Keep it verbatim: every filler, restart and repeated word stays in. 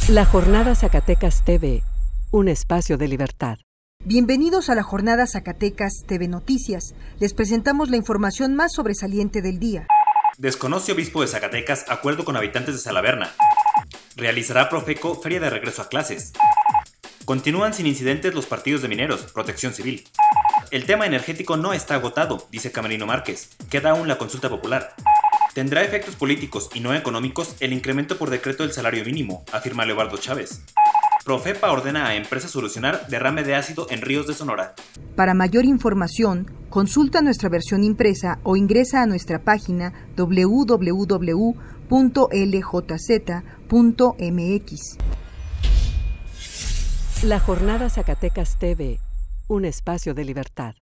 La Jornada Zacatecas T V, un espacio de libertad. Bienvenidos a la Jornada Zacatecas T V Noticias. Les presentamos la información más sobresaliente del día. Desconoce obispo de Zacatecas acuerdo con habitantes de Salaverna. Realizará Profeco feria de regreso a clases. Continúan sin incidentes los partidos de mineros, Protección Civil. El tema energético no está agotado, dice Camerino Márquez. Queda aún la consulta popular. Tendrá efectos políticos y no económicos el incremento por decreto del salario mínimo, afirma Leobardo Chávez. Profepa ordena a empresas solucionar derrame de ácido en ríos de Sonora. Para mayor información, consulta nuestra versión impresa o ingresa a nuestra página doble u doble u doble u punto l j z punto m x. La Jornada Zacatecas T V, un espacio de libertad.